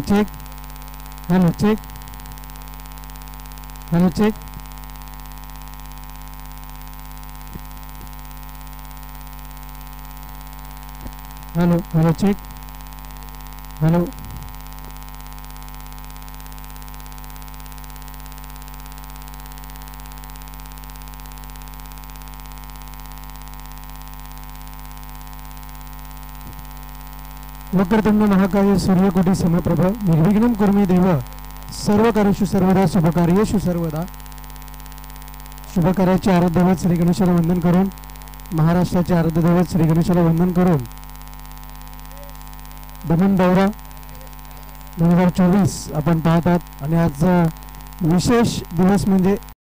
Check. Hello check. Hello check. Hello hello check. Hello. वक्रतुंड महाकाय सूर्यकोटी समप्रभ निर्विघ्नं कुर्मे देव सर्वकार्येषु सर्वदा शुभकार्येषु सर्वदा. शुभकार्याचे आराध्य दैवत श्री गणेशाला वंदन करून, महाराष्ट्राचे आराध्य दैवत श्री गणेशाला वंदन करून दमन दौरा 2024 आपण पाहतात. आणि आजचा विशेष दिवस म्हणजे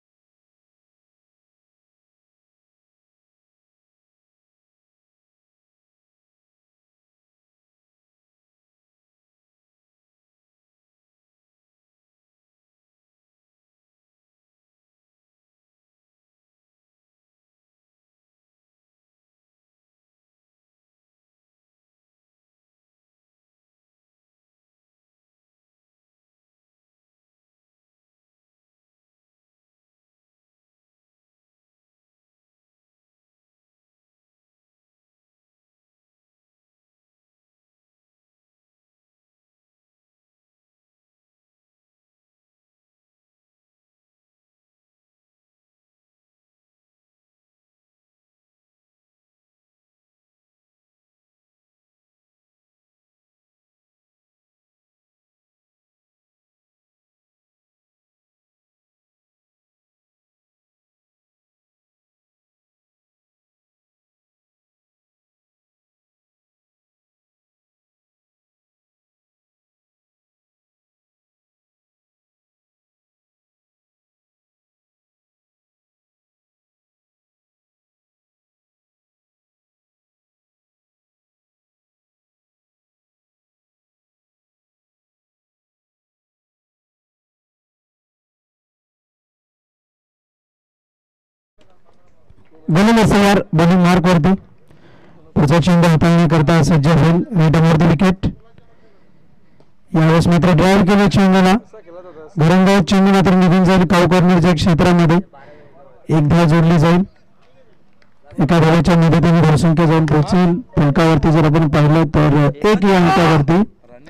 गोलंदाज बॉलिंग मार्क वरती पुढचा चेंडू हाताळण्याकरता सज्ज होईल. Right wicket. यावेळेस मात्र ड्राईव्ह केलं चेंडूला. घरंदाज चेंडू मात्र निघून जाईल काउ कॉर्नरच्या क्षेत्रामध्ये. एक धाव जोडली जाईल. एका धावेच्या मदतीने धावसंख्या जाऊन पोहोचेल फलकावरती. जर आपण पाहिलं तर 1 या अंकावरती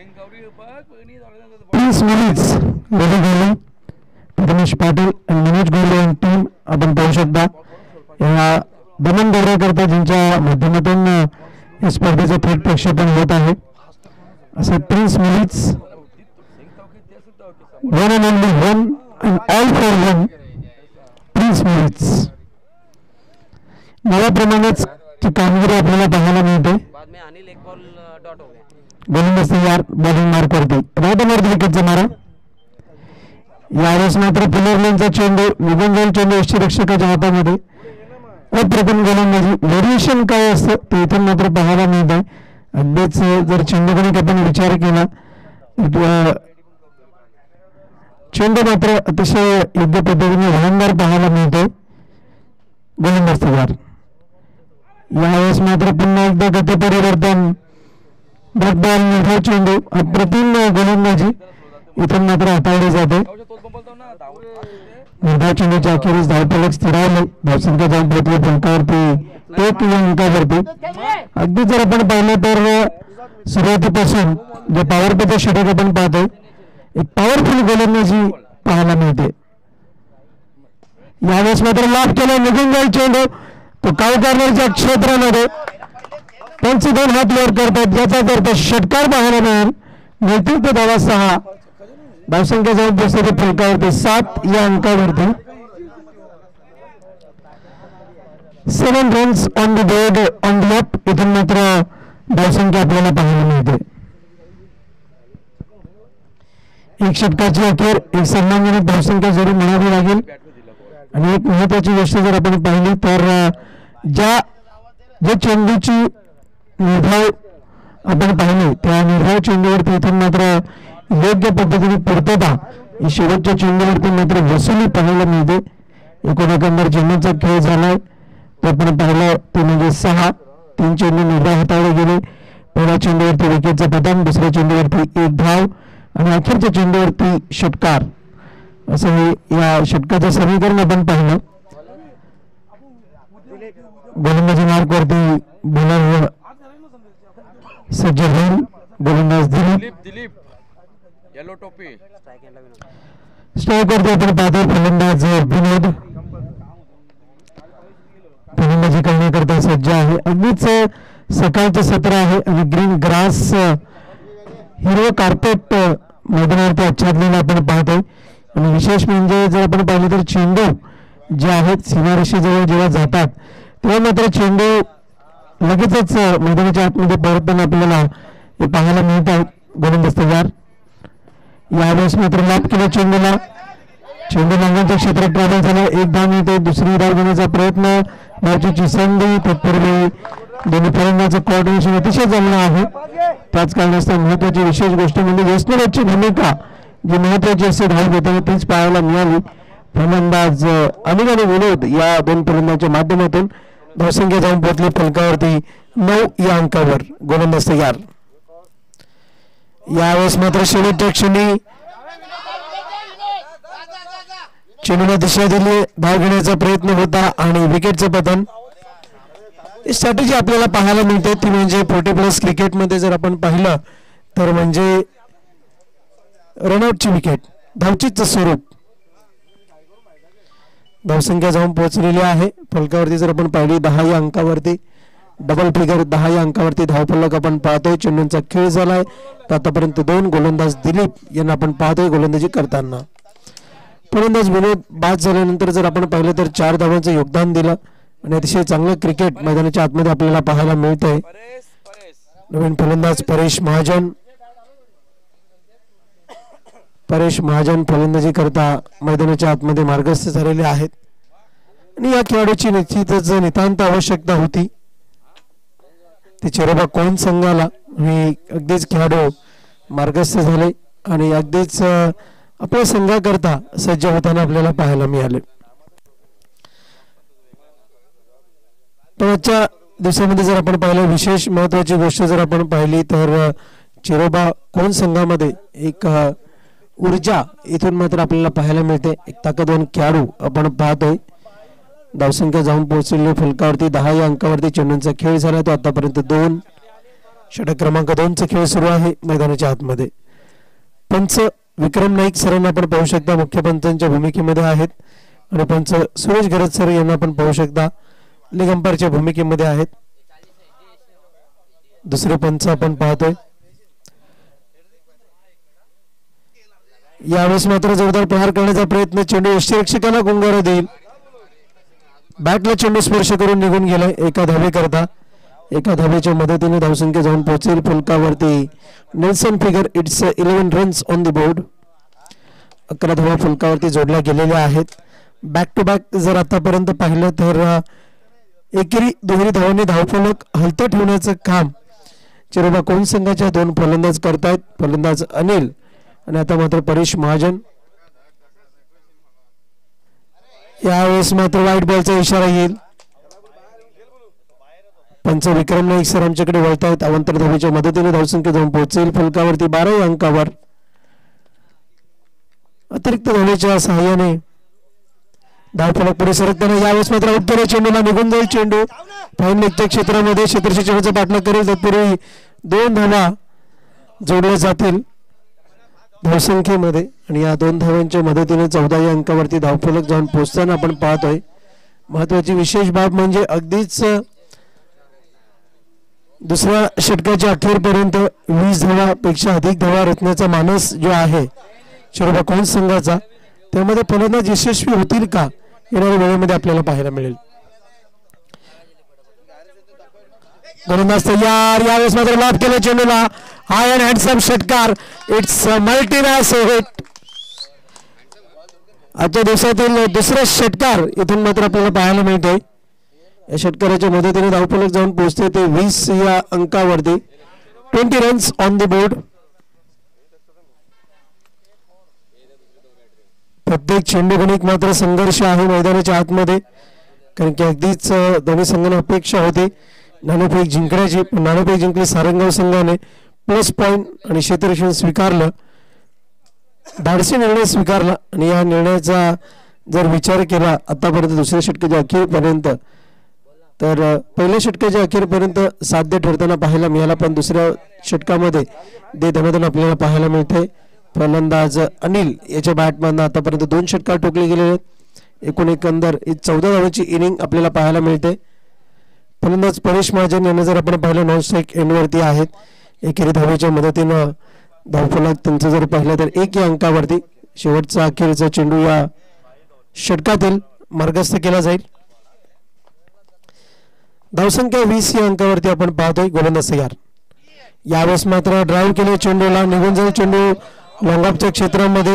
प्रिन्स मिलिट्स रवी गोले, प्रथमेश पाटील आणि मनोज गोले आणि टीम आपण पाहू शकता. या दमन दौऱ्याकरता ज्यांच्या माध्यमातून या स्पर्धेचं थेट प्रक्षेपण होत आहे असे प्रिन्स मिलिट्स, one and only one and all for one prince मिलिट्स. नावाप्रमाणेच ती कामगिरी आपल्याला पाहायला मिळते. गोलंदाज तयार बॉलिंग मार्क करते. राईट विकेटचा मारा. यावेळेस मात्र पुनर्लेनचा चेंडू निघून जाईल. चेंडू यष्टीरक्षकाच्या हातामध्ये. अप्रतिम गोलंदाजी. व्हेरिएशन काय असतं ते इथून मात्र पाहायला मिळत आहे. अगदीच जर चेंडूगणिक आपण विचार केला चेंडू मात्र अतिशय योग्य पद्धतीने वळणदार पाहायला मिळतो. गोलंदाज तयार. यावेळेस मात्र पुन्हा एकदा गती परिवर्तन. बॉल निर्धाव चेंडू. अप्रतिम गोलंदाजी इथून मात्र हाताळली जाते. निर्धाव चेंडूच्या अखेरीस धावफलक स्थिरावले. धावसंख्या जाऊन पोहोचली फलकावरती 1 या अंकावरती. अगदी जर आपण पाहिलं तर सुरुवातीपासून जे पॉवर प्लेचं षटक आपण पाहतोय एक पॉवरफुल गोलंदाजी पाहायला मिळते. यावेळेस मात्र लाभ केला. निघून जाईल चेंडू. तो काउ कॉर्नरच्या क्षेत्रामध्ये पंच 2 हात वर करतात. याचा अर्थ षटकार पाहायला मिळेल. मिळतील ते धावा 6. धावसंख्या जाऊन पोहोचते फलकावरती 7 या अंकावरती. 7 runs on the board on the up. इथून मात्र धावसंख्या आपल्याला पाहायला मिळते. एक षटकाची अखेर एक सन्मानजनक धावसंख्या जरूर म्हणावी लागेल. आणि एक महत्वाची गोष्ट जर आपण पाहिली तर जे चेंडूची निर्धाव आपण पाहिली त्या निर्धाव चेंडूवरती इथून मात्र योग्य पद्धतीने पूर्तता ही शेवटच्या चेंडूवरती मात्र वसुली पाहायला मिळते. एकूण चेंडूचा खेळ झालाय तो आपण पाहिलं ते म्हणजे 6. 3 चेंडू निर्धाव हाताळले गेले. पहिल्या चेंडूवरती विकेटचा पतन. दुसऱ्या चेंडूवरती 1 धाव आणि अखेरच्या चेंडूवरती षटकार असं या षटकाचं समीकरण आपण पाहिलं. गोलंदाजी मार्कवरती बॉलर सज्ज होईल. गोलंदाज दिलीप येलो टोपी. स्ट्राईकवरती आपण पाहतो फलंदाज विनोद फलंदाजी करण्याकरता सज्ज आहे. अगदीच सकाळचं सत्र आहे आणि ग्रीन ग्रास हिरवं कार्पेट मैदानावरती आच्छादलेलं आपण पाहतोय. आणि विशेष म्हणजे जर आपण पाहिलं तर चेंडू जे आहेत सीमारेषेजवळ जेव्हा जातात तेव्हा मात्र चेंडू लगेचच मैदानाच्या आतमध्ये परतताना आपल्याला हे पाहायला मिळत आहेत. गोलंदाज तयार. यावेळेस मात्र लाभ केला चेंडूला. चेंडू नांगांच्या क्षेत्रात ट्रॅव्हल झाला. एक धाव मिळते. दुसरी धाव घेण्याचा प्रयत्न मॅचची संधी. तत्पूर्वी दोन्ही फलंदाजांचं कोऑर्डिनेशन अतिशय चांगलं आहे. त्याच कारणास्तव महत्वाची विशेष गोष्ट म्हणजे यशनराजची भूमिका जी महत्वाची असते धाव घेताना तीच पाहायला मिळाली. फलंदाज अनिल आणि विनोद या दोन फलंदाजांच्या माध्यमातून धावसंख्या जाऊन पोहोचली फलकावरती 9 या अंकावर. गोलंदाज तयार. यावेळेस मात्र शेवटच्या क्षणी चेंडूला दिशा दिली. धाव घेण्याचा प्रयत्न होता आणि विकेटचं पतन. स्ट्रॅटेजी आपल्याला पाहायला मिळते ती म्हणजे 40+ क्रिकेटमध्ये जर आपण पाहिलं तर म्हणजे रनआउटची विकेट, धावचीच स्वरूप. धावसंख्या जाऊन पोहोचलेली आहे फलकावरती जर आपण पाहिली 10 या अंकावरती. डबल फिगर 10 या अंकावरती धावफलक आपण पाहतोय. चेंडूंचा खेळ झालाय. आतापर्यंत 2 गोलंदाज दिलीप यांना आपण पाहतोय गोलंदाजी करताना. फलंदाज विनोद बाद झाल्यानंतर जर आपण पाहिलं तर 4 धावांचं योगदान दिलं आणि अतिशय चांगलं क्रिकेट मैदानाच्या आतमध्ये आपल्याला पाहायला मिळतंय. नवीन फलंदाज परेश महाजन फलंदाजी करता मैदानाच्या आतमध्ये मार्गस्थ झालेले आहेत. आणि या खेळाडूची निश्चितच नितांत आवश्यकता होती. ते चेरोबा कोण संघाला आणि अगदीच खेळाडू मार्गस्थ झाले आणि अगदीच आपल्या संघाकरता सज्ज होताना आपल्याला पाहायला मिळाले. पण आजच्या दिवसामध्ये जर आपण पाहिलं विशेष महत्वाची गोष्ट जर आपण पाहिली तर चेरोबा कोण संघामध्ये एक ऊर्जा इथून मात्र आपल्याला पाहायला मिळते. एक ताकदवान खेळाडू आपण पाहतोय. धावसंख्या जाऊन पोहोचलेली फलकावरती 10 या अंकावरती चेंडूंचा खेळ झाला. तो आतापर्यंत 2 षटक क्रमांक 2चा खेळ सुरू आहे मैदानाच्या आतमध्ये. पंच विक्रम नाईक सरांना आपण पाहू शकता मुख्य पंचांच्या भूमिकेमध्ये आहेत आणि पंच सुरेश गरज सर यांना आपण पाहू शकता लेग अंपायरच्या भूमिकेमध्ये आहेत. दुसरे पंच आपण पाहतोय. यावेळेस मात्र जोरदार प्रहार करण्याचा प्रयत्न. चेंडू यष्टिरक्षकाला गुंगारा देईल. बॅटला चेंडू स्पर्श करून निघून गेलाय. एका धावेच्या मदतीने धावसंख्या जाऊन पोहोचेल फलकावरती. Nelson figure it's 11 runs on the board. 11 धावा फलकावरती जोडल्या गेलेल्या आहेत. बॅक टू बॅक जर आतापर्यंत पाहिलं तर एकेरी दुहेरी धावांनी धावफलक हलतं ठेवण्याचं काम चेरोबा कोण संघाच्या 2 फलंदाज करतायत. फलंदाज अनिल आणि आता मात्र परेश महाजन. यावेळेस मात्र व्हाईट बॉलचा इशारा येईल. पंच विक्रम नाईक सर आमच्याकडे वळतायत. अवंतर धावेच्या मदतीने धावसंख्या जाऊन पोहोचेल फलकावरती 12 अंकावर. अतिरिक्त धावेच्या सहाय्याने धावफलक पुढे सरकताना यावेळेस मात्र आउट केला. चेंडूला निघून जाईल. चेंडू फाईन लेगच्या क्षेत्रामध्ये क्षेत्रशी चेंडूचा पाठलाग करेल. तत्पूर्वी 2 धावा जोडल्या जातील धावसंख्येमध्ये आणि या 2 धावांच्या मदतीने 14 या अंकावरती धावफलक जाऊन पोहोचताना आपण पाहतोय. महत्वाची विशेष बाब म्हणजे अगदीच दुसऱ्या षटकाच्या अखेरपर्यंत 20 धावापेक्षा अधिक धावा रचण्याचा मानस जो आहे चेरोबा कोण संघाचा त्यामध्ये फलंदाज यशस्वी होतील का येणाऱ्या वेळेमध्ये आपल्याला पाहायला मिळेल. गोलंदाज तयार. यावेळेस मात्र लाभ केला चेंडूला. हाय अँड हँडसम षटकार. It's multi match hit. आजच्या दिवसातील दुसरा षटकार इथून मात्र आपल्याला पाहायला मिळतोय. या षटकाराच्या मदतीने धावफलक जाऊन पोहोचते ते 20 या अंकावरती. 20 रन्स ऑन द बोर्ड. प्रत्येक चेंडू गणित मात्र संघर्ष आहे मैदानाच्या आतमध्ये कारण की अगदीच दोन्ही संघांना अपेक्षा होती नाणेफेक जिंकण्याची. पण नाणेफेक जिंकली सारंगाव संघाने. प्लस पॉईंट आणि क्षेत्ररक्षण स्वीकारलं धाडसी निर्णय स्वीकारला आणि या निर्णयाचा जर विचार केला आतापर्यंत दुसऱ्या षटकाच्या अखेरपर्यंत तर पहिल्या षटकाच्या अखेरपर्यंत साध्य ठरताना पाहायला मिळाला, पण दुसऱ्या षटकामध्ये दे धनाधन आपल्याला पाहायला मिळते. फलंदाज अनिल याच्या बॅटमधनं आतापर्यंत 2 षटकार ठोकले गेलेले आहेत. एकंदर 14 धावांची इनिंग आपल्याला पाहायला मिळते. फलंदाज परेश महाजन यांना जर आपण पाहिलं नॉन स्ट्राईक एंडवरती आहेत. एकेरी धावेच्या मदतीनं धावफलक त्यांचं जर पाहिलं तर 1 या अंकावरती शेवटचा अखेरचा चेंडू या षटकातील मार्गस्थ केला जाईल. धावसंख्या 20 या अंकावरती आपण पाहतोय. गोलंदाज तयार. यावेळेस मात्र ड्राईव्ह केले चेंडूला, निघून जाईल चेंडू लॉंगऑफच्या क्षेत्रामध्ये.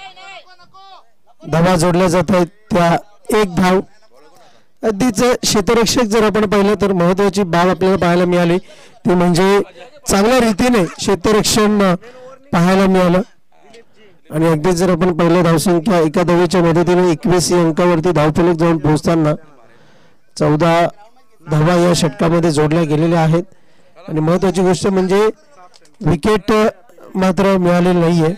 धावा जोडल्या जात आहेत त्या 1 धाव. अगदीच क्षेत्ररक्षक जर आपण पाहिलं तर महत्वाची बाब आपल्याला पाहायला मिळाली ती म्हणजे चांगल्या रीतीने क्षेत्ररक्षण पाहायला मिळालं. आणि अगदीच जर आपण पाहिलं धावसंख्या एका धावेच्या मदतीने 21 या अंकावरती धावफलक जाऊन पोहोचताना 14 धावा या षटकामध्ये जोडल्या गेलेल्या आहेत. आणि महत्वाची गोष्ट म्हणजे विकेट मात्र मिळालेली नाहीये.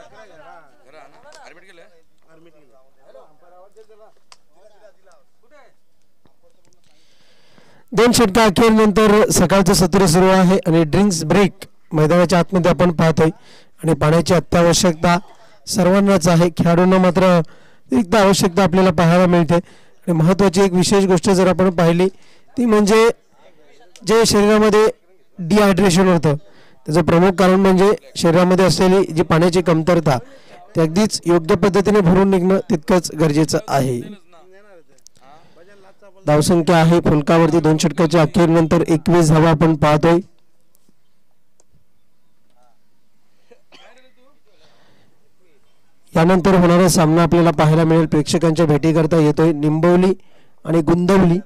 दोन षटका अखेर नंतर सकाळचं सत्र सुरू आहे आणि ड्रिंक्स ब्रेक मैदानाच्या आतमध्ये आपण पाहतोय. आणि पाण्याची अत्यावश्यकता सर्वांनाच आहे. खेळाडूंना मात्र एक आवश्यकता आपल्याला पाहायला मिळते. आणि महत्वाची एक विशेष गोष्ट जर आपण पाहिली ती म्हणजे जे शरीरामध्ये डिहायड्रेशन होतं त्याचं प्रमुख कारण म्हणजे शरीरामध्ये असलेली जी पाण्याची कमतरता ती अगदीच योग्य पद्धतीने भरून निघणं तितकंच गरजेचं आहे. धावसंख्या आहे फलकावरती 2 षटकाच्या अखेर नंतर 21 धावा आपण पाहतोय. यानंतर होणारा सामना आपल्याला पाहायला मिळेल. प्रेक्षकांच्या भेटी करता येतोय निंबवली आणि गुंदवली.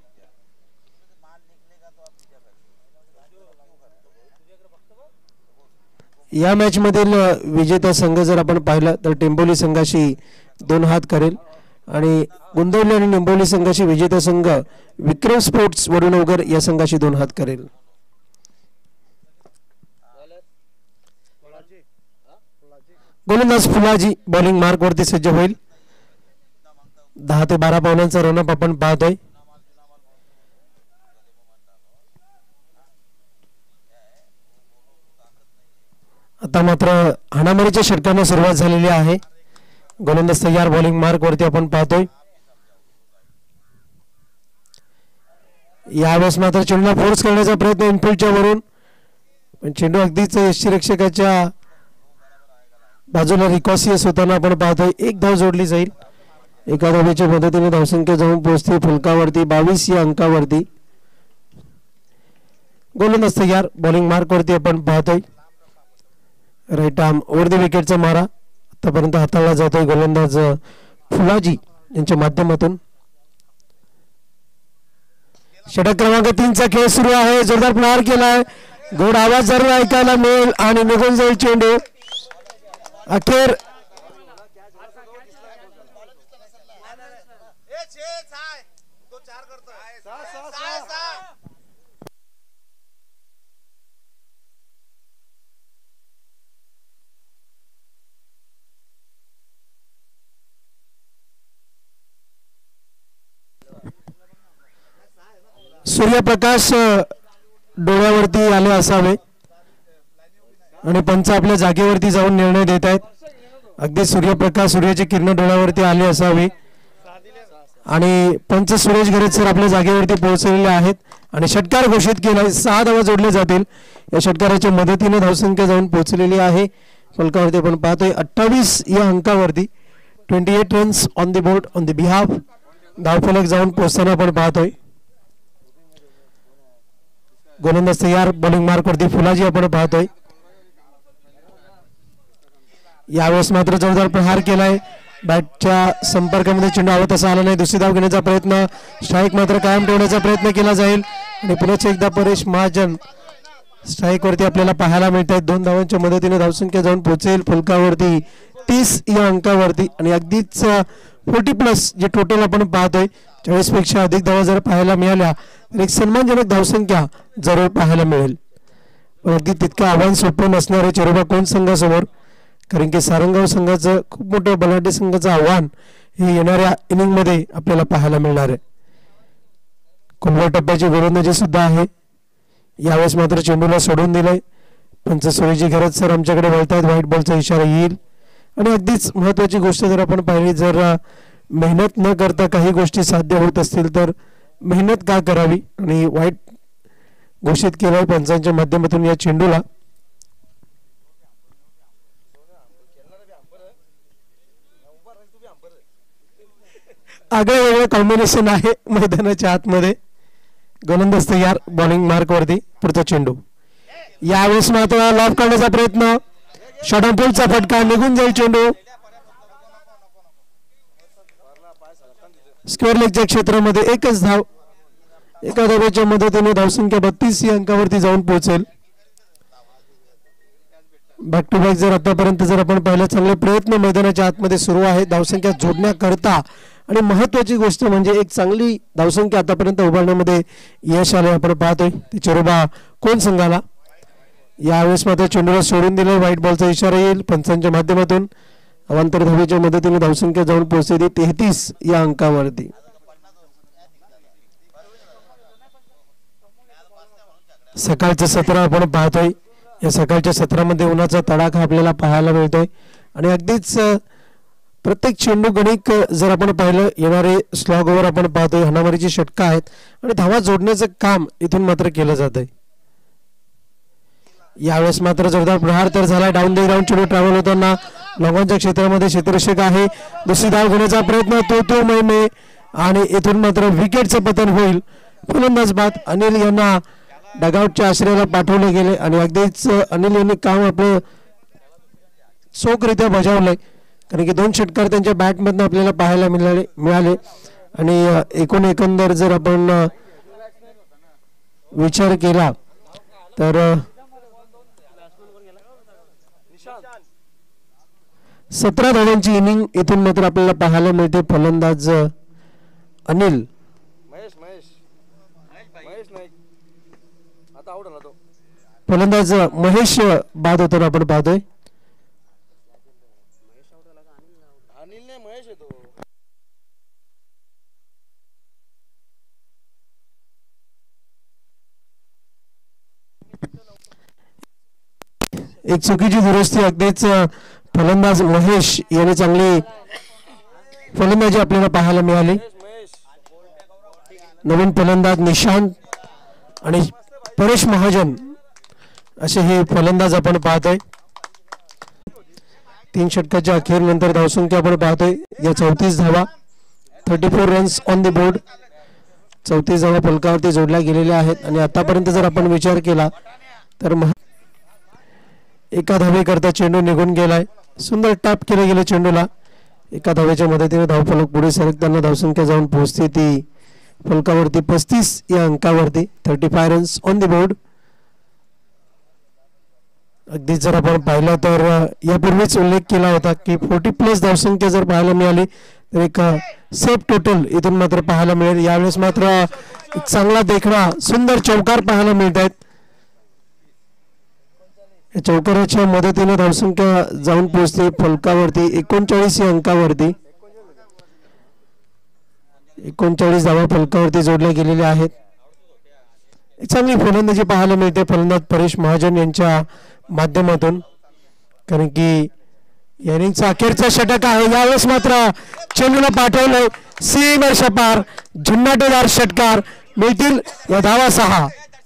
या मॅच मधील विजेता संघ जर आपण पाहिलं तर टेंबोली संघाशी 2 हात करेल आणि गुंदवली आणि निंबवली संघाशी विजेता संघ विक्रम स्पोर्ट्स वडुनगर या संघाशी 2 हात करेल. गोलंदाज फुलाजी बॉलिंग मार्क वरती सज्ज होईल. 10 ते 12 पावलांचा रनअप आपण पाहतोय. आता मात्र हाणामारीच्या षटकांना सुरुवात झालेली आहे. गोलंदाज तयार बॉलिंग मार्क वरती आपण पाहतोय. यावेळेस मात्र चेंडूला फोर्स करण्याचा प्रयत्न इनफिल्डच्या वरून, पण चेंडू अगदीच यष्टीरक्षकाच्या बाजूला रिकॉसियस होताना आपण पाहतोय. 1 धाव जोडली जाईल. एका धावेच्या मदतीने धावसंख्या जाऊन पोहोचते फलकावरती 22 या अंकावरती. गोलंदाज तयार बॉलिंग मार्क वरती आपण पाहतोय. राईट आर्म ओव्हर द विकेटचा मारा आतापर्यंत हाताळला जातोय गोलंदाज फुलाजी यांच्या माध्यमातून. षटक क्रमांक 3 चा खेळ सुरू आहे. जोरदार प्रहार केलाय. गोड आवाज जरूर ऐकायला मिळेल आणि निघून जाईल चेंडू. अखेर सूर्यप्रकाश डोळ्यावरती आले असावे आणि पंच आपल्या जागेवरती जाऊन निर्णय देत आहेत. अगदी सूर्यप्रकाश सूर्याची किरण डोळ्यावरती आली असावी आणि पंच सुरेश गरज सर आपल्या जागेवरती पोहोचलेले आहेत आणि षटकार घोषित केलाय. 6 धावा जोडले जातील. या षटकाराच्या मदतीने धावसंख्या जाऊन पोहोचलेली आहे फलकावरती आपण पाहतोय 28 या अंकावरती. 28 runs on the board on the behalf. धावफलक जाऊन पोहोचताना आपण पाहतोय. गोलंदाज तयार बॉलिंग मार्क वरती फुलाजी आपण पाहतोय. यावेळेस मात्र जोरदार प्रहार केलाय. बॅटच्या संपर्कामध्ये चेंडू आवत असा आला नाही. दुसरी धाव घेण्याचा प्रयत्न, स्ट्राईक मात्र कायम ठेवण्याचा प्रयत्न केला जाईल आणि पुन्हा एकदा परेश महाजन स्ट्राईक वरती आपल्याला पाहायला मिळत आहेत. 2 धावांच्या मदतीने धावसंख्या जाऊन पोहोचेल फलकावरती 30 या अंकावरती आणि अगदीच 40+ जे टोटल आपण पाहतोय 40 पेक्षा अधिक धावा जर पाहायला मिळाल्या तर एक सन्मानजनक धावसंख्या जरूर पाहायला मिळेल. पण अगदी तितकं आव्हान सोपं नसणारे चेरोबा कोण संघासमोर, कारण की सारंगाव संघाचं खूप मोठं बलाढ्य संघाचं आव्हान हे येणाऱ्या इनिंगमध्ये आपल्याला पाहायला मिळणार आहे. कुलवा टप्प्याची गोलंदाजी सुद्धा आहे. यावेळेस मात्र चेंडूला सोडून दिलंय. पंच सुरेजी घरत सर आमच्याकडे वळतायत. व्हाईट बॉलचा इशारा येईल. आणि अगदीच महत्त्वाची गोष्ट जर आपण पाहिली, जर मेहनत न करता काही गोष्टी साध्य होत असतील तर मेहनत का करावी, आणि वाईट घोषित केलं पंचांच्या माध्यमातून या चेंडूला. आगळं वेगळं कॉम्बिनेशन आहे मैदानाच्या आतमध्ये. गोलंदाज तयार, बॉलिंग मार्क वरती. पुढचा चेंडू यावेळेस मात्र लॉफ करण्याचा प्रयत्न, शॉर्टपुलचा फटका, निघून जाईल चेंडू. स्क्वेअर लेगच्या क्षेत्रामध्ये एकच धाव. एका धावेच्या मदतीने धावसंख्या 32 या अंकावरती जाऊन पोहोचेल. बॅक टू बॅक जर आतापर्यंत जर आपण पाहिलं, चांगले प्रयत्न मैदानाच्या आतमध्ये सुरू आहेत धावसंख्या जोडण्याकरता. आणि महत्वाची गोष्ट म्हणजे एक चांगली धावसंख्या आतापर्यंत उभारण्यामध्ये यश आले आपण पाहतोय. ते चेरोबा कोण संघाला. यावेळेस मात्र चेंडूला सोडून दिले. व्हाईट बॉलचा इशारा येईल पंचांच्या माध्यमातून. अवांतर धावेच्या मदतीने धावसंख्या जाऊन पोहोचली 33 या अंकावरती. सकाळचं सत्र आपण पाहतोय. या सकाळच्या सत्रामध्ये उन्हाचा तडाखा आपल्याला पाहायला मिळतोय. आणि अगदीच प्रत्येक चेंडू गणिक जर आपण पाहिलं, येणारे स्लॉग ओव्हर आपण पाहतोय, हाणामारीची षटकं आहेत आणि धावा जोडण्याचं काम इथून मात्र केलं जात आहे. यावेळेस मात्र जोरदार प्रहार तर झाला. डाऊन द ग्राउंड चेंडू ट्रॅव्हल होताना लॉंगॉनच्या क्षेत्रामध्ये क्षेत्ररक्षक आहे. दुसरी धाव घेण्याचा प्रयत्न, तो मैमे, आणि इथून मात्र विकेटचं पतन होईल. फलंदाज बाद. अनिल यांना डगआउटच्या आश्रयाला पाठवले गेले आणि अगदीच अनिल यांनी काम आपलं चोखरित्या बजावलंय. कारण की 2 षटकार त्यांच्या बॅटमधून आपल्याला पाहायला मिळाले. आणि एकंदर जर आपण विचार केला तर 17 धावांची इनिंग इथून मात्र आपल्याला पाहायला मिळते. फलंदाज अनिल, फलंदाज महेश बाद होताना आपण पाहतोय. एक चुकीची दुरुस्ती. अगदीच फलंदाज महेश यांनी चांगली फलंदाजी आपल्याला पाहायला मिळाली. नवीन फलंदाज निशांत आणि परेश महाजन असे हे फलंदाज आपण पाहतोय. 3 षटकाच्या अखेर नंतर धावसंख्या आपण पाहतोय या 34 धावा, 34 रन्स ऑन द बोर्ड. 34 धावा फलकावरती जोडल्या गेलेल्या आहेत. आणि आतापर्यंत जर आपण विचार केला तर एका धावेकरता चेंडू निघून गेलाय. सुंदर टॅप केले गेले चेंडूला. एका धावेच्या मदतीने धावफलक पुढे सरकताना धावसंख्या जाऊन पोहोचते ती फलकावरती 35 या अंकावरती. 35 रन्स ऑन द बोर्ड. अगदी जर आपण पाहिलं तर यापूर्वीच उल्लेख केला होता की 40+ धावसंख्या जर पाहायला मिळाली तर एक सेफ टोटल इथून मात्र पाहायला मिळेल. यावेळेस मात्र एक चांगला देखणा सुंदर चौकार पाहायला मिळत आहेत. या चौकाराच्या मदतीने धावसंख्या जाऊन पोहोचते फलकावरती 39 या अंकावरती. 39 धावा फलकावरती जोडल्या गेलेल्या आहेत. चांगली फलंदाजी पाहायला मिळते फलंदाज परेश महाजन यांच्या माध्यमातून. कारण की या इनिंगचा अखेरचा षटक आहे. यावेळेस मात्र चेंडूला पाठवलंय सीमेच्या पार. झुन्नाटेदार षटकार. मिळतील या धावा 6.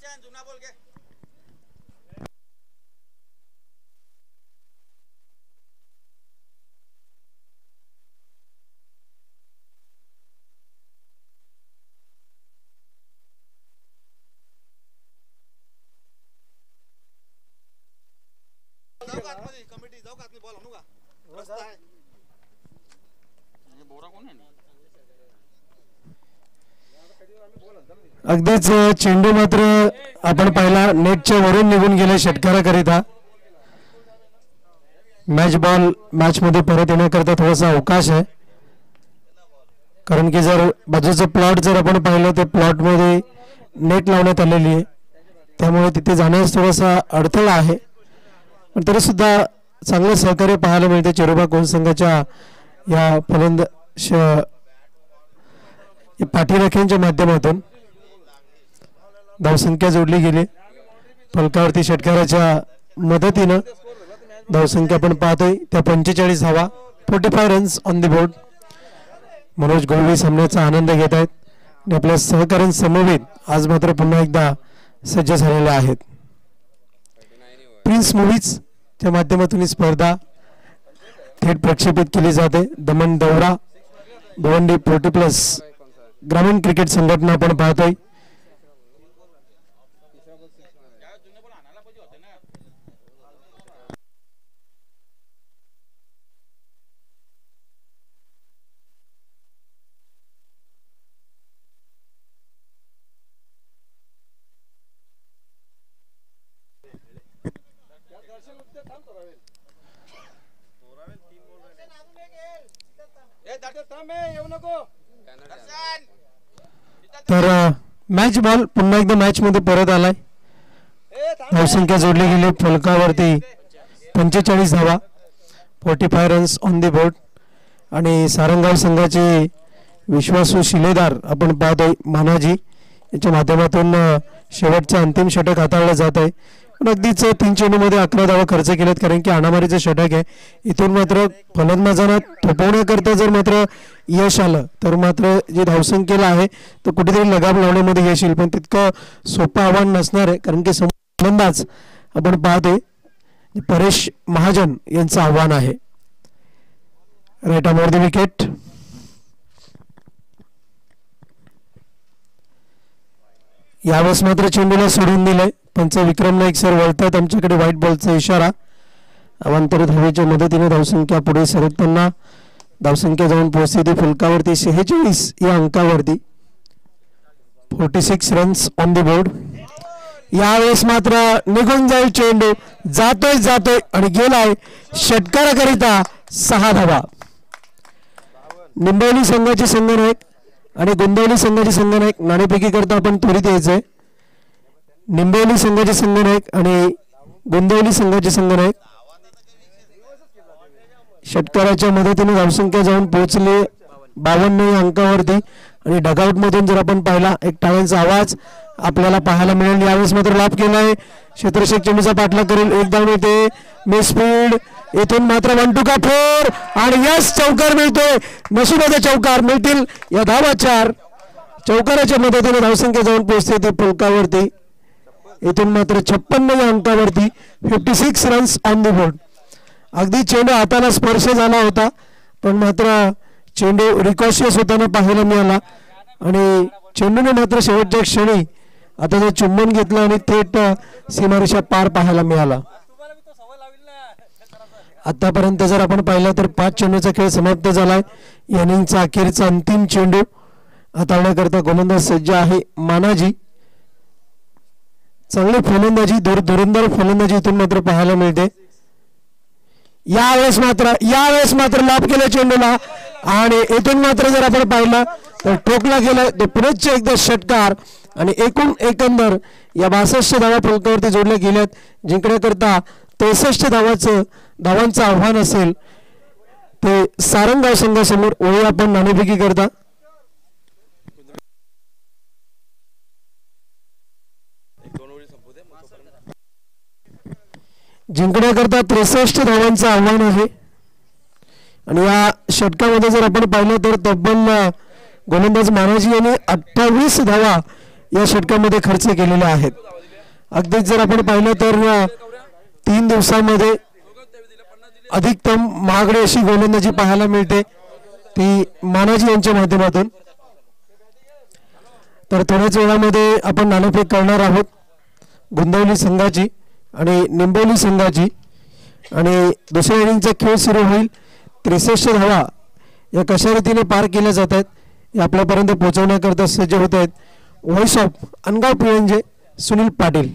अगदीच चेंडू मात्र आपण पाहिला नेटच्या वरून निघून गेले षटकाराकरिता. मॅच बॉल मॅच मध्ये परत येण्याकरता थोडासा अवकाश आहे. कारण की जर बाजूचं प्लॉट जर आपण पाहिलं तर प्लॉट मध्ये नेट लावण्यात आलेली आहे. त्यामुळे तिथे जाण्यास थोडासा अडथळा आहे. पण तरी सुद्धा चांगलं सहकार्य पाहायला मिळते चेरोबा कोण संघाच्या या पाठीराख्यांच्या माध्यमातून धावसंख्या जोडली गेली. फलकावरती षटकाराच्या मदतीनं धावसंख्या आपण पाहतोय त्या 45 धावा, 45 runs on the board. Manoj Golvi सामन्याचा आनंद घेत आहेत आणि आपल्या सहकाऱ्यांसमवेत आज मात्र पुन्हा एकदा सज्ज झालेले आहेत. प्रिन्स मूव्हीज च्या माध्यमातून ही स्पर्धा थेट प्रक्षेपित केली जाते. दमण दौरा भिवंडी 40+ ग्रामीण क्रिकेट संघटना आपण पाहतोय. तर मॅच बॉल पुन्हा एकदा मॅच मध्ये परत आलाय. धावसंख्या जोडली गेली फलकावरती 45 धावा, 45 रन्स ऑन द बोर्ड. आणि सारंगाव संघाचे विश्वासू शिलेदार आपण पाहतोय मानाजी यांच्या माध्यमातून शेवटचं अंतिम षटक हाताळलं जात आहे. पण अगदीच 3 चेंडूमध्ये 11 धावा खर्च केल्यात, कारण की हाणामारीचं षटक आहे. इथून मात्र फलंदाजांना थोपवण्याकरता जर मात्र यश आलं तर मात्र जे धावसंख्येला आहे तो कुठेतरी लगाम लावण्यामध्ये यश येईल, पण तितकं सोपं आव्हान नसणार आहे, कारण की फलंदाज आपण पाहतोय परेश महाजन यांचं आव्हान आहे. Right on the wicket. यावेळेस मात्र चेंडूला सोडून दिलंय. पंच विक्रम नाईक सर वळतात आमच्याकडे व्हाईट बॉलचा इशारा. अवांतर धावेच्या मदतीने धावसंख्या पुढे सरकताना धावसंख्या जाऊन पोहोचते ती फलकावरती 46 या अंकावरती. 46 रन्स ऑन द बोर्ड. यावेळेस मात्र निघून जाईल चेंडू, जातोय आणि गेलाय षटकाराकरिता 6 धावा. निंबवली संघाचे संघनायक आणि गोंदवली संघाचे संघनायक नाणेफेकी करता आपण त्वरित यायचंय. निंबवली संघाचे संघनायक आणि गोंदवली संघाचे संघनायक षटकाराच्या मदतीने धावसंख्या जाऊन पोहोचले 52 या अंकावरती. आणि डगआउट मधून जर आपण पाहिला एक टाळ्यांचा आवाज आपल्याला पाहायला मिळेल. यावेळेस मात्र लाभ केलाय क्षेत्रशेख चेंडूचा पाठलाग करेल. एक धाव मिळते मिस स्पीड. इथून मात्र 1-2 का 4 आणि यस चौकार मिळतोय. नशिबाचे चौकार मिळतील या धावा 4. चौकाराच्या मदतीने धावसंख्या जाऊन पोहोचते ते फलकावरती. इथून मात्र 56 या अंकावरती 56 रन्स ऑन द बोर्ड. अगदी चेंडू हाताला स्पर्श झाला होता, पण मात्र चेंडू रिकॉशियस होताना पाहायला मिळाला आणि चेंडूने मात्र शेवटच्या क्षणी आता जो चुंबन घेतलं आणि थेट सीमारेषा पार पाहायला मिळाला. आतापर्यंत जर आपण पाहिलं तर 5 चेंडूचा खेळ समाप्त झालाय. इनिंगचा अखेरचा अंतिम चेंडू हाताळण्याकरता गोलंदाज सज्ज आहे मानाजी. चांगली फलंदाजी, धुरंदार फलंदाजी इथून मात्र पाहायला मिळते. यावेळेस मात्र लाभ केला चेंडूला आणि इथून मात्र जर आपण पाहिलं तर ठोकला गेला तो पुनश्च एकदा षटकार. आणि एकंदर या 62 धावा फलकावरती जोडल्या गेल्यात. जिंकण्याकरता 63 धावांचं आव्हान असेल ते सारंगाव संघासमोर. वळू आपण नाणेफेकी करता. जिंकण्याकरता 63 धावांचं आव्हान आहे. आणि या षटकामध्ये जर आपण पाहिलं तर तब्बल गोलंदाज मानाजी यांनी 28 धावा या षटकामध्ये खर्च केलेल्या आहेत. अगदीच जर आपण पाहिलं तर 3 दिवसांमध्ये अधिकतम महागडी अशी गोलंदाजी पाहायला मिळते ती मानाजी यांच्या माध्यमातून. तर थोड्याच वेळामध्ये आपण नाणेफेक करणार आहोत गोंदवली संघाची आणि निंबवली संघाची. आणि दुसऱ्या इनिंगचा खेळ सुरू होईल. 63 धावा या कशा रीतीने पार केल्या जात आहेत हे आपल्यापर्यंत पोहोचवण्याकरता सज्ज होत आहेत व्हॉइस ऑफ अनगाव पिळंजे सुनील पाटील.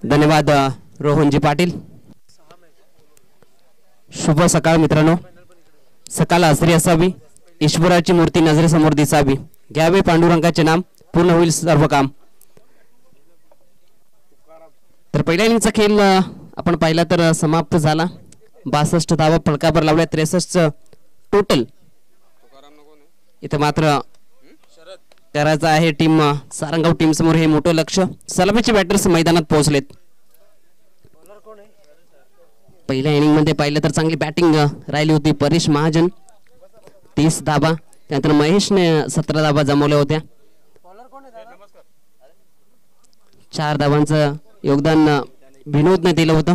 धन्यवाद रोहनजी पाटील. शुभ सकाळ मित्रांनो. सकाळ हजरी असावी, ईश्वराची मूर्ती नजरेसमोर दिसावी, घ्यावे पांडुरंगाचे नाम, पूर्ण होईल सर्व काम. तर पहिल्या इनिंगचा खेळ आपण पाहिला तर समाप्त झाला. 62 धावा फलकावर लावल्या, 63 टोटल. इथं मात्र करायचं आहे टीम सारंगाव टीम समोर हे मोठं लक्ष. सलामीचे बॅटर्स मैदानात पोहोचलेत. पहिल्या इनिंग मध्ये पाहिलं तर चांगली बॅटिंग राहिली होती. परेश महाजन 30 धाबा, त्यानंतर महेशने 17 धाबा जमवल्या होत्या. 4 धाबांचं योगदान विनोदने दिलं होतं.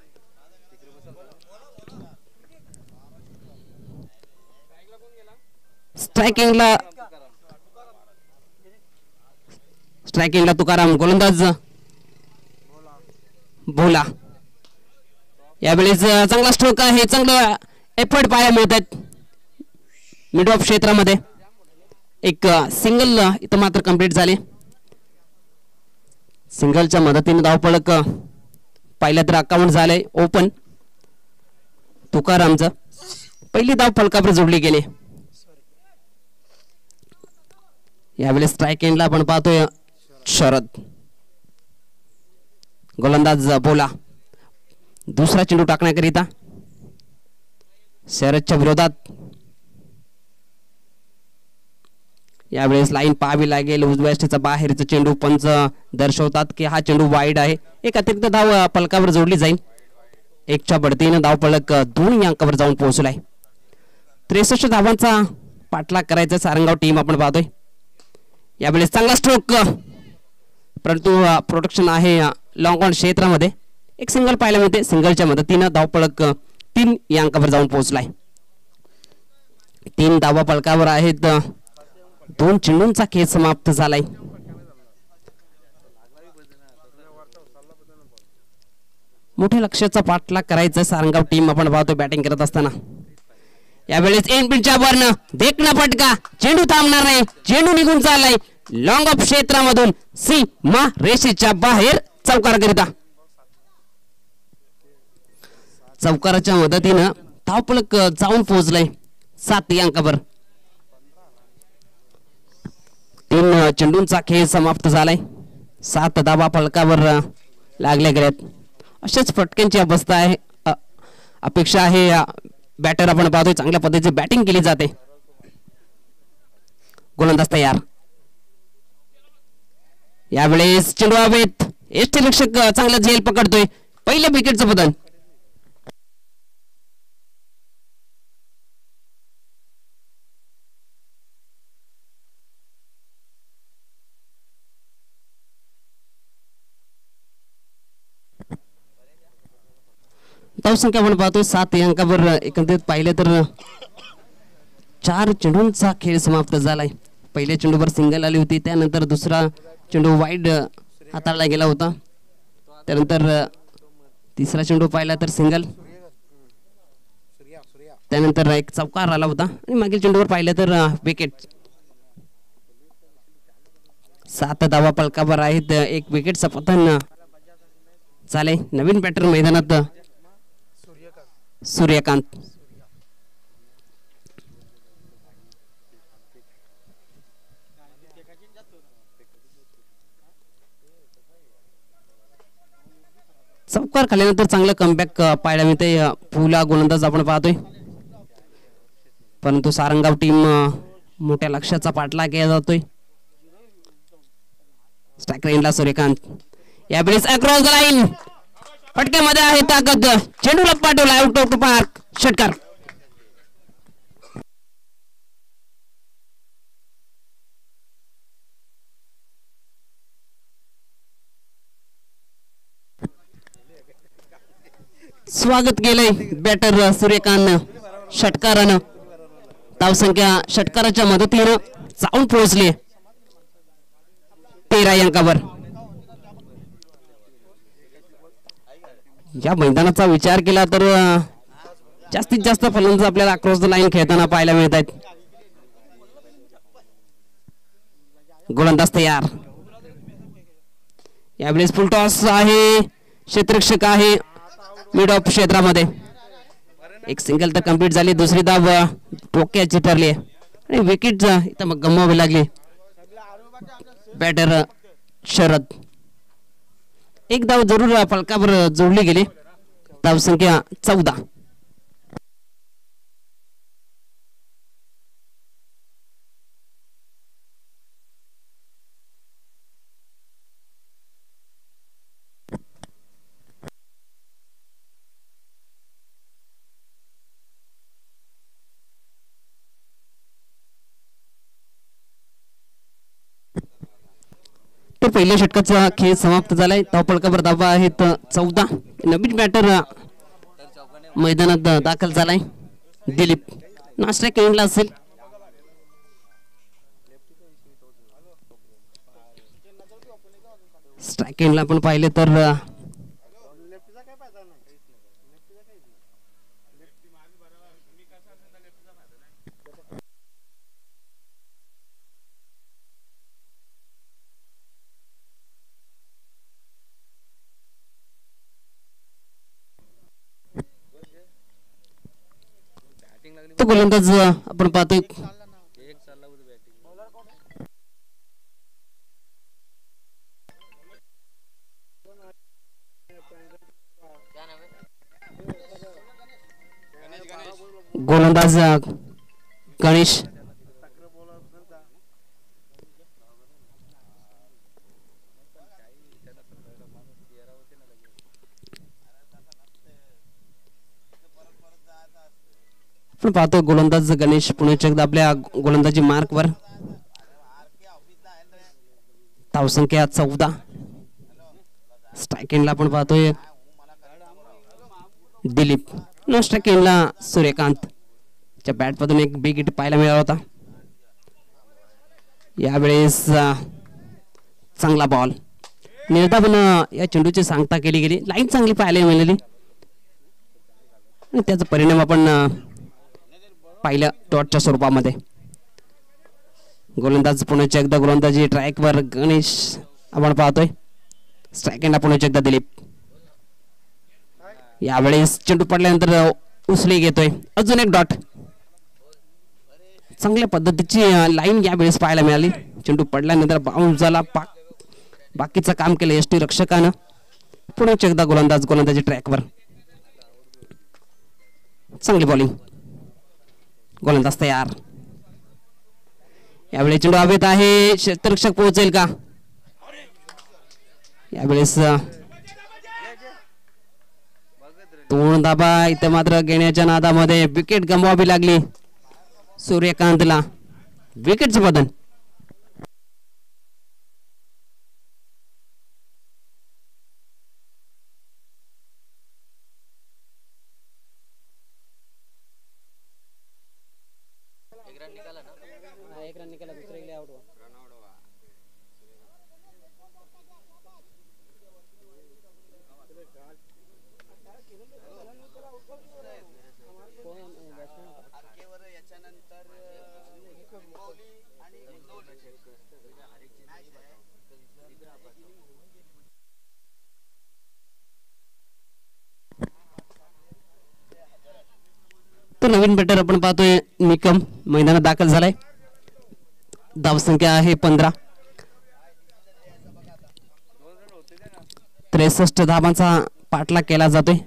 स्ट्रायकिंगला तुकाराम, गोलंदाज भोला. यावेळेस चांगला स्ट्रोक आहे, चांगलं एफर्ट पाहायला मिळतात मिड ऑफ क्षेत्रामध्ये. एक सिंगल इथं मात्र कंप्लीट झाले. सिंगलच्या मदतीने धावफलक पाहिलं तर अकाउंट झालंय ओपन. तुकारामचं पहिली धाव फलकावर जोडली गेली. यावेळेस स्ट्राईक एंडला आपण पाहतोय शरद. गोलंदाज बोला, दुसरा चेंडू टाकण्याकरिता शरदच्या विरोधात. यावेळेस लाईन पाहावी लागेल. उजव्या यष्टीचा बाहेरचा चेंडू पंच दर्शवतात की हा चेंडू वाईड आहे. एक अतिरिक्त धाव फलकावर जोडली जाईल. 1च्या बढतीने धाव फलक 2 अंकावर जाऊन पोहोचलाय. 63 धावांचा पाठलाग करायचा सारंगाव टीम आपण पाहतोय. यावेळेस चांगला स्ट्रोक, परंतु प्रोटेक्शन आहे लॉंग ऑन क्षेत्रामध्ये. एक सिंगल पाहायला मिळते. सिंगलच्या मदतीने धाव फलक 3 या अंकावर जाऊन पोहोचलाय. 3 धावा फलकावर आहेत. 2 चेंडूंचा खेळ समाप्त झालाय. मोठ्या लक्ष्याचा पाठलाग करायचा सारंगाव टीम आपण पाहतो बॅटिंग करत असताना. यावेळेस एन पिनच्या वरनं देखना फटका, चेंडू थांबणार नाही, चेंडू निघून चाललाय लॉंग ऑफ क्षेत्रामधून सीमा रेषेच्या बाहेर चौकाराकरिता. चौकाराच्या मदतीनं धावफलक जाऊन पोहोचलाय 7 या अंकावर. 3 चेंडूंचा खेळ समाप्त झालाय. 7 धावा फलकावर लागल्या गेल्यात. अशाच फटक्यांची अवस्था आहे. अपेक्षा आहे बॅटर आपण पाहतोय चांगल्या पद्धतीची बॅटिंग केली जाते. गोलंदाज तयार. यावेळेस चेंडू हवेत. यष्टीरक्षक चांगला झेल पकडतोय. पहिल्या विकेटचं बदल. धावसंख्या आपण पाहतोय 7 या अंकावर. एकंदरीत पाहिलं तर 4 चेंडूंचा खेळ समाप्त झालाय. पहिल्या चेंडूवर सिंगल आली होती, त्यानंतर दुसरा चेंडू वाईड हाताळला गेला होता, त्यानंतर तिसरा चेंडू पाहिला तर सिंगल, त्यानंतर एक चौकार आला होता आणि मागील चेंडूवर पाहिलं तर विकेट. 7 धावा फलकावर आहेत. 1 विकेटचं पतन झाले. नवीन बॅटर मैदानात सूर्यकांत. चौकार खाल्यानंतर चांगलं कमबॅक पाहायला मिळते. फुला गोलंदाज आपण पाहतोय, परंतु सारंगाव टीम मोठ्या लक्ष्याचा पाठलाग केला जातोय. स्ट्राइक रेंजला सूर्यकांत. यावेळेस अक्रॉस द लाईन फटक्यामध्ये आहे ताकद. चेंडूला पाठवला आउट ऑफ पार्क. षटकार. स्वागत केलंय बॅटर सूर्यकांत षटकारानं. धावसंख्या षटकाराच्या मदतीनं जाऊन पोहोचली 13 या अंकावर. या मैदानाचा विचार केला तर जास्तीत जास्त फलंदाज आपल्याला अक्रॉस द लाईन खेळताना पाहायला मिळत आहेत. गोलंदाज तयार. यावेळेस फुल टॉस आहे. क्षेत्ररक्षक आहे मिड ऑफ क्षेत्रामध्ये. एक सिंगल तर कंप्लीट झाली. दुसरी धाव टोक्याची ठरली आहे आणि विकेट इथं मग गमवावी लागली. बॅटर शरद. एक धाव जरूर फलकावर जोडली गेली. धाव संख्या 14. तर पहिल्या षटकाचा खेळ समाप्त झालाय. धावफलकावर धावा आहेत 14. नवीन बॅटर मैदानात दाखल झालाय दिलीप. नाश्ता केला असेल. स्ट्राईक एंडला आपण पाहिले तर तो गोलंदाज आपण पाहतोय गोलंदाज गणेश. आपण पाहतो गोलंदाज गणेश पुन्हा एकदा आपल्या गोलंदाजी मार्कवर. धावसंख्या 14. स्ट्राईक एंडला आपण पाहतोय दिलीप. नो स्ट्राईक एंडला सूर्यकांत च्या बॅट मधून एक बिग हिट पाहायला मिळाला होता. यावेळेस चांगला बॉल. निर्धावन या चेंडूची सांगता केली गेली. लाईन चांगली पाहायला मिळाली आणि त्याचा परिणाम आपण पाहिलं डॉटच्या स्वरूपामध्ये. गोलंदाज पुन्हा एकदा गोलंदाजी ट्रॅकवर गणेश आपण पाहतोय. स्ट्राईक एंडला पुन्हा एकदा दिलीप. यावेळेस चेंडू पडल्यानंतर उचली घेतोय. अजून एक डॉट. चांगल्या पद्धतीची लाईन यावेळेस पाहायला मिळाली. चेंडू पडल्यानंतर बाउन्स झाला. बाकीचं काम केलं यष्टी रक्षकानं. पुन्हा एकदा गोलंदाजी ट्रॅकवर. चांगली बॉलिंग. गोलंदाज तयार. यावेळी चेंडू हवेत आहे. क्षेत्ररक्षक पोहोचेल का? यावेळेस 2 धाबा इथे मात्र घेण्याच्या नादामध्ये विकेट गमवावी लागली सूर्यकांतला. विकेटचं बदल. तो नवीन बॅटर आपण पाहतोय निकम मैदानात दाखल झालाय. धावसंख्या आहे 15. 63 धावांचा पाठलाग केला जातोय.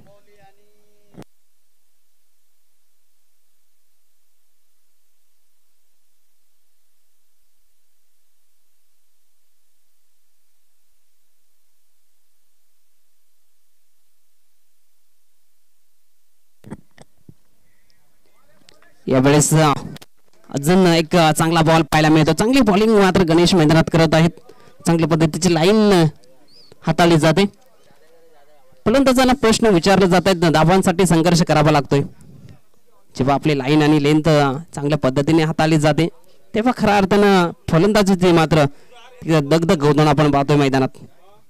यावेळेस अजून एक चांगला बॉल पाहायला मिळतो. चांगली बॉलिंग मात्र गणेश मैदानात करत आहेत. चांगल्या पद्धतीची लाईन हाताळली जाते. फलंदाजांना प्रश्न विचारले जात आहेत. धावांसाठी संघर्ष करावा लागतोय. जेव्हा आपली लाईन आणि लेंथ चांगल्या पद्धतीने हाताळली जाते तेव्हा खऱ्या अर्थानं फलंदाजीची मात्र दगदग होताना आपण पाहतोय मैदानात.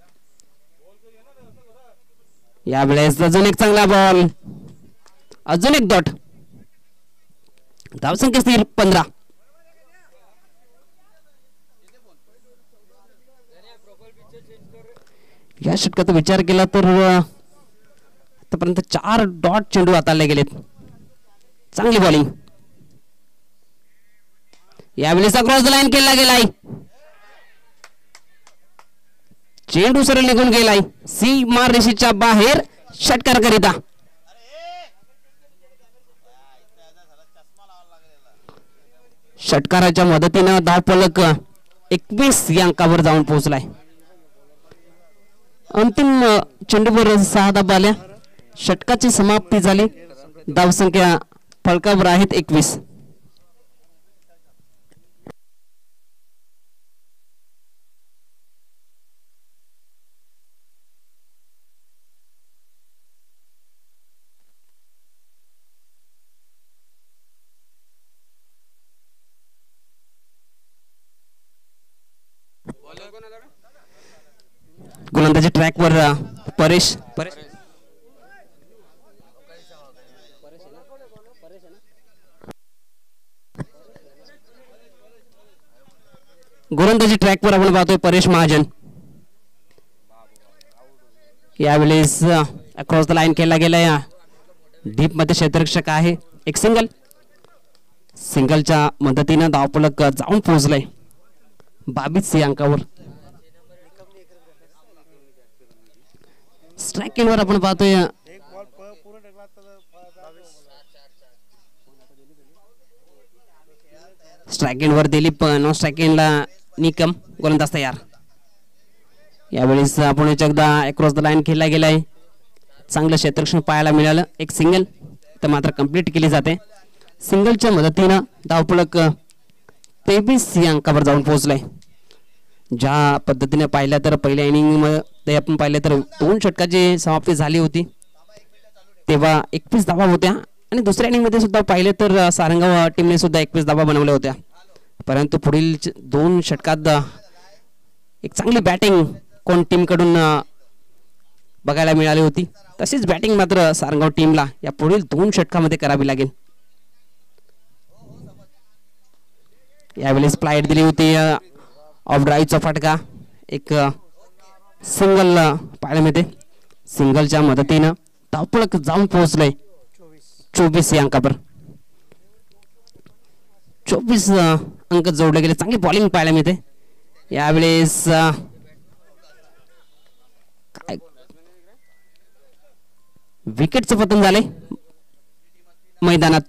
यावेळेस अजून एक चांगला बॉल. अजून एक डॉट. धावसंख्या स्थिर 15. या षटकाचा विचार केला तर आतापर्यंत 4 डॉट चेंडू हाताळले गेलेत. चांगली बॉलिंग. यावेळेस क्रॉस द लाईन केला गेलाय. चेंडू सरळ निघून गेलाय सीमा रेषेच्या बाहेर षटकार करिता. षटकाराच्या मदतीनं धावफलक 21 या अंकावर जाऊन पोहोचलाय. अंतिम चेंडूवर 6 धावा आल्या. षटकाची समाप्ती झाली. धावसंख्या फलकावर आहेत 21. गोलंदाजी ट्रॅकवर परेश. गोलंदाजी ट्रॅकवर आपण पाहतोय परेश महाजन. यावेळेस अक्रॉस द लाईन केला गेला. या डीप मध्ये क्षेत्ररक्षक आहे. एक सिंगलच्या मदतीनं धावफलक जाऊन पोहोचलाय 22 या अंकावर. स्ट्राईक एंडवर आपण पाहतोय स्ट्राईक एंडवर दिलीप. नॉन स्ट्राईक एंडला निकम. गोलंदाज तयार. यावेळेस आपण एकदा अक्रॉस द लाईन खेळला गेलाय. चांगलं क्षेत्ररक्षण पाहायला मिळालं. एक सिंगल तर मात्र कंप्लीट केली जाते. सिंगलच्या मदतीनं धावफलक 23 या अंकावर जाऊन पोहोचलाय. ज्या पद्धतीने पाहिलं तर पहिल्या इनिंग मध्ये आपण पाहिलं तर 2 षटकाची समाप्ती झाली होती तेव्हा 21 धावा होत्या. आणि दुसऱ्या इनिंग मध्ये सुद्धा पाहिले तर सारंगाव टीमने सुद्धा 21 धावा बनवल्या होत्या. परंतु पुढील 2 षटकात एक चांगली बॅटिंग कोण टीम कडून बघायला मिळाली होती. तशीच बॅटिंग मात्र सारंगाव टीमला या पुढील 2 षटकामध्ये करावी लागेल. यावेळेस फ्लाईट दिली होती ऑफ ड्राईव्हचा फटका. एक सिंगल पाहायला मिळते. सिंगलच्या मदतीनं धावफलक जाऊन पोहोचलंय 24 या अंकावर. 24 अंक जोडले गेले. चांगली बॉलिंग पाहायला मिळते. यावेळेस विकेटचं पतन झाले मैदानात.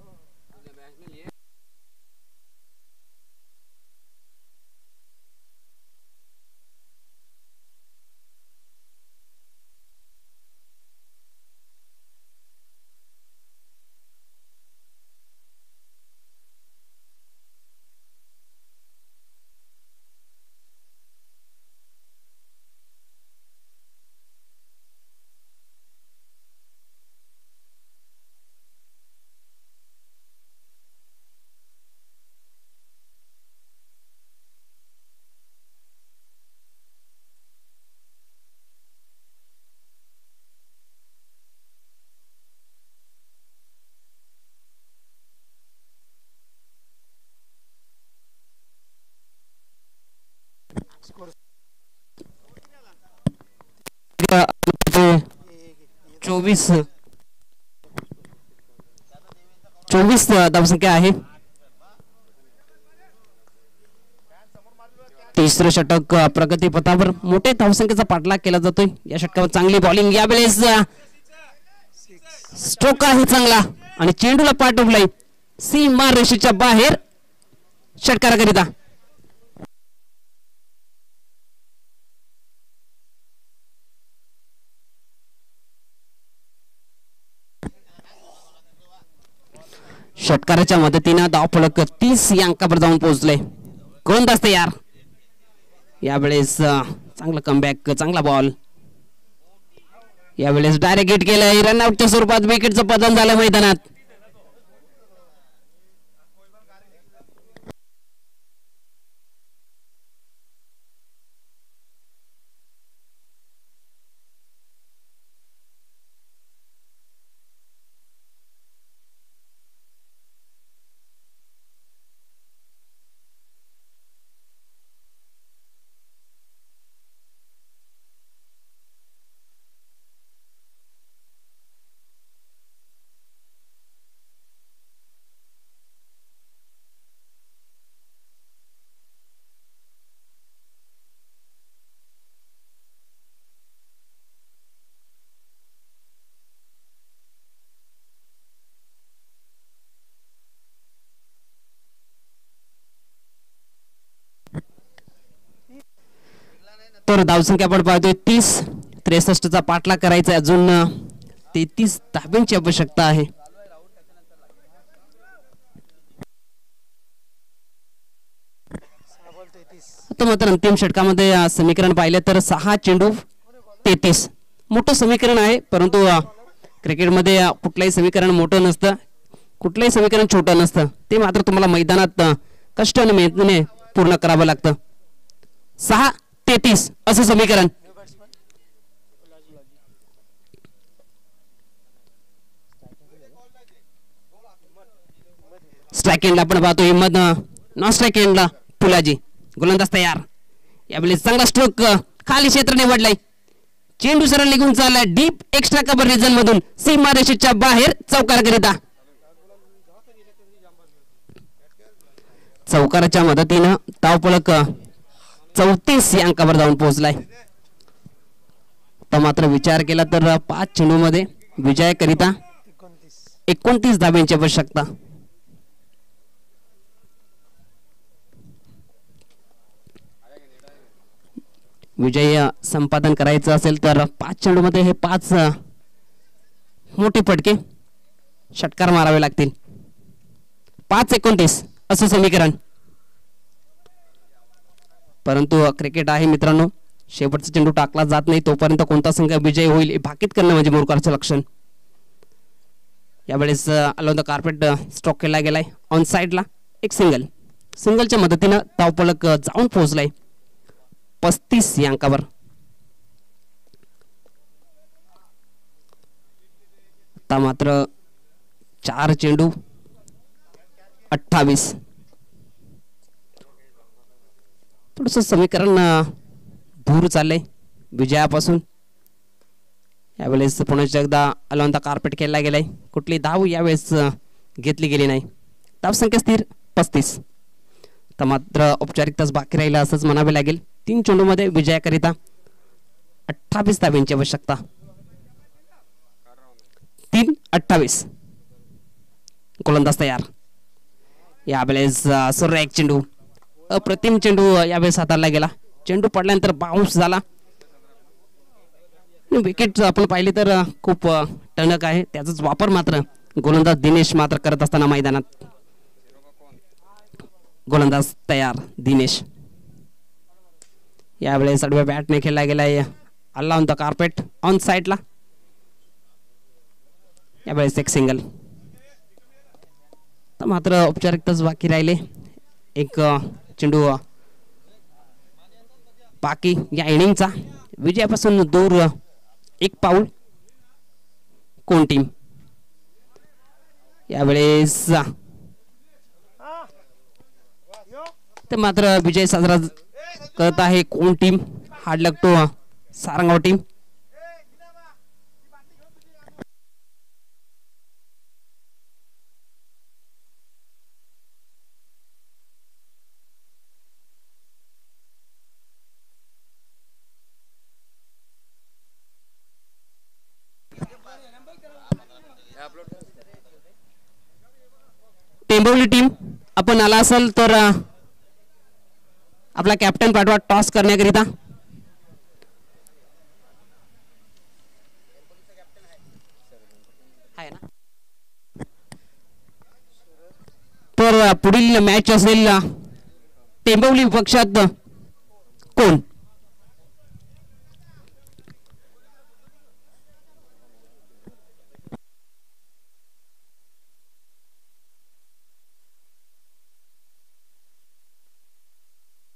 चोवीस धावसंख्या आहे. तिसरं षटक प्रगतीपथावर मोठे धावसंख्येचा पाठलाग केला जातोय. या षटकावर चांगली बॉलिंग. यावेळेस स्ट्रोक आहे चांगला आणि चेंडूला पाठवलाय सीमा रेषेच्या बाहेर षटकाराकरिता. षटकाराच्या मदतीनं धावफलक 30 या अंकावर जाऊन पोहोचले. गोलंदाज तयार. यावेळेस चांगला कमबॅक. चांगला बॉल. यावेळेस डायरेक्ट हिट केलंय. रनआउटच्या स्वरूपात विकेटचं पतन झालं मैदानात. तर धावसंख्या आपण पाहतोय 30-63चा पाठलाग करायचा आहे. अजून 33 धाब्यांची आवश्यकता आहे. आता मात्र अंतिम षटकामध्ये समीकरण पाहिलं तर 6 चेंडू 33 मोठं समीकरण आहे. परंतु क्रिकेटमध्ये कुठलंही समीकरण मोठं नसतं, कुठलंही समीकरण छोटं नसतं. ते मात्र तुम्हाला मैदानात कष्ट आणि मेहनतीने पूर्ण करावं लागतं. 6-33 असं समीकरण. स्ट्राईक एंडला आपण पाहतो हिम्मत, नॉन स्ट्राईक एंडला फुलाजी. गोलंदाज तयार. यावेळी चांगला स्ट्रोक खाली क्षेत्र निवडलाय. चेंडू सरळ निघून चाललाय डीप एक्स्ट्रा कव्हर रिजन मधून सीमारेषेच्या बाहेर चौकाराकरिता. चौकाराच्या मदतीनं धावफलक 34 या अंकावर जाऊन पोहोचलाय. तर मात्र विचार केला तर 5 चेंडूमध्ये विजयाकरिता 29 धाब्यांची आवश्यकता. विजय संपादन करायचं असेल तर 5 चेंडूमध्ये हे 5 मोठे फटके षटकार मारावे लागतील. 5-29 असं समीकरण. परंतु क्रिकेट आहे मित्रांनो, शेवटचा चेंडू टाकला जात नाही तोपर्यंत कोणता संघ विजय होईल हे भाकीत करणं म्हणजे मूर्खाचं लक्षण. यावेळेस ऑन द कार्पेट स्ट्रोक केला गेलाय. ऑन साइडला एक सिंगलच्या मदतीनं धावफलक जाऊन पोहोचलाय 35 या अंकावर. आता मात्र 4 चेंडू 28. थोडस समीकरण दूर चाललंय विजयापासून. यावेळेस पुन्हा एकदा अलॉन द कार्पेट केला गेलाय. कुठली धाव यावेळेस घेतली गेली नाही. धावसंख्या स्थिर 35. तर मात्र औपचारिक तास बाकी राहिला असंच म्हणावे लागेल. 3 चेंडूमध्ये विजयाकरिता 28 धाब्यांची आवश्यकता. 3-28. गोलंदाज तयार. यावेळेस सर्व एक चेंडू अप्रतिम चेंडू यावेळेस हाताळला गेला. चेंडू पडल्यानंतर बाउन्स झाला. विकेट आपण पाहिली तर खूप टणक आहे. त्याचाच वापर मात्र गोलंदाज दिनेश मात्र करत असताना मैदानात. गोलंदाज तयार दिनेश. यावेळेस आडव्या बॅटने खेळला गेलाय. अल्ला ऑन द कार्पेट ऑन साइडला. यावेळेस एक सिंगल. तर मात्र औपचारिकताच बाकी राहिले. एक चेंडू बाकी या इनिंगचा. विजयापासून दूर एक पाऊल कोण टीम. यावेळेस तर मात्र विजय साजरा करत आहे कोण team. Hard luck to Sarangaon team. Tembwali team आपण आला असेल तर आपला कॅप्टन पाठवा टॉस करण्याकरिता. तर पुढील मॅच असेल टेंबवली पक्षात